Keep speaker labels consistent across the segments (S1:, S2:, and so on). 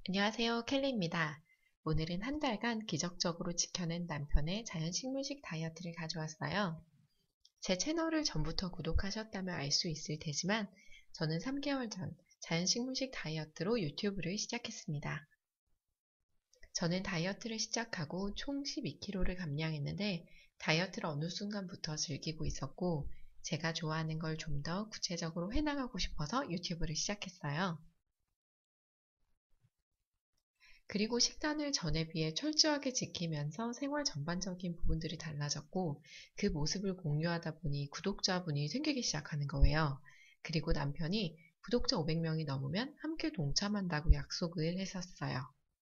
S1: 안녕하세요, 켈리입니다. 오늘은 한 달간 기적적으로 지켜낸 남편의 자연식물식 다이어트를 가져왔어요. 제 채널을 전부터 구독하셨다면 알 수 있을 테지만 저는 3개월 전 자연식물식 다이어트로 유튜브를 시작했습니다. 저는 다이어트를 시작하고 총 12kg를 감량했는데 다이어트를 어느 순간부터 즐기고 있었고 제가 좋아하는 걸 좀 더 구체적으로 해나가고 싶어서 유튜브를 시작했어요. 그리고 식단을 전에 비해 철저하게 지키면서 생활 전반적인 부분들이 달라졌고 그 모습을 공유하다 보니 구독자분이 생기기 시작하는 거예요. 그리고 남편이 구독자 500명이 넘으면 함께 동참한다고 약속을 했었어요.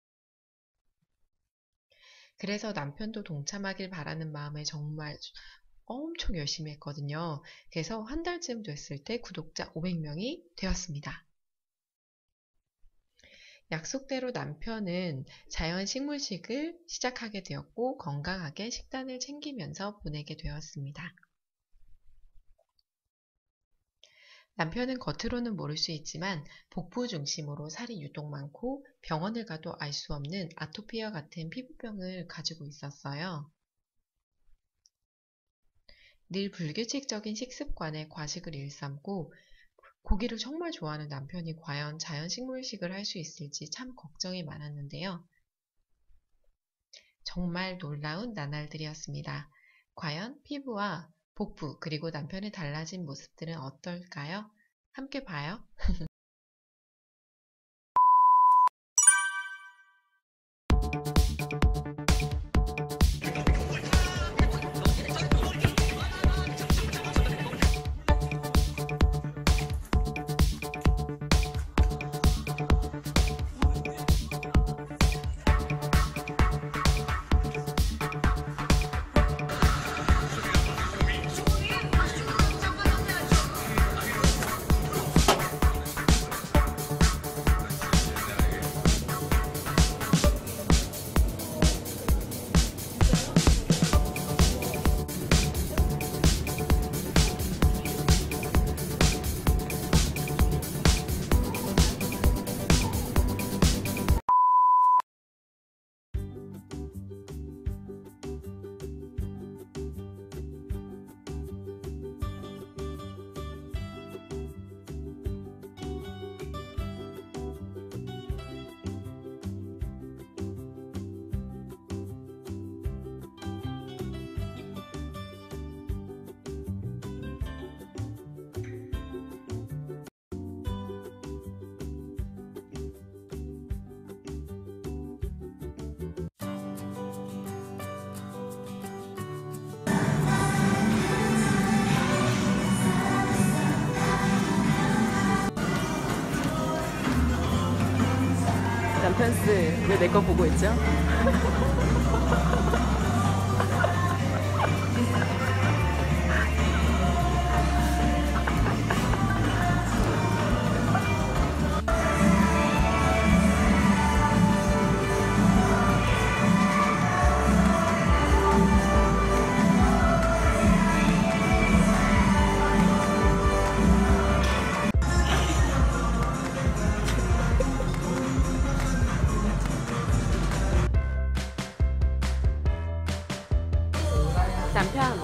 S1: 그래서 남편도 동참하길 바라는 마음에 정말 엄청 열심히 했거든요. 그래서 한 달쯤 됐을 때 구독자 500명이 되었습니다. 약속대로 남편은 자연 식물식을 시작하게 되었고 건강하게 식단을 챙기면서 보내게 되었습니다. 남편은 겉으로는 모를 수 있지만 복부 중심으로 살이 유독 많고 병원을 가도 알 수 없는 아토피와 같은 피부병을 가지고 있었어요. 늘 불규칙적인 식습관에 과식을 일삼고 고기를 정말 좋아하는 남편이 과연 자연 식물식을 할 수 있을지 참 걱정이 많았는데요. 정말 놀라운 나날들이었습니다. 과연 피부와 복부 그리고 남편의 달라진 모습들은 어떨까요? 함께 봐요.
S2: 남편스 왜 내 거 보고 있죠? 남편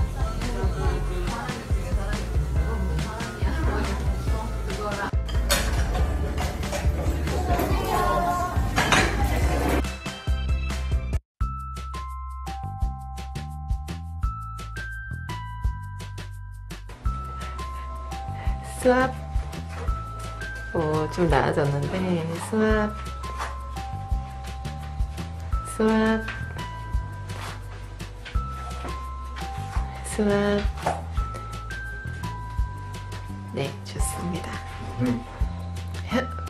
S2: 수압 좀 나아졌는데 수압 수압 네, 좋습니다.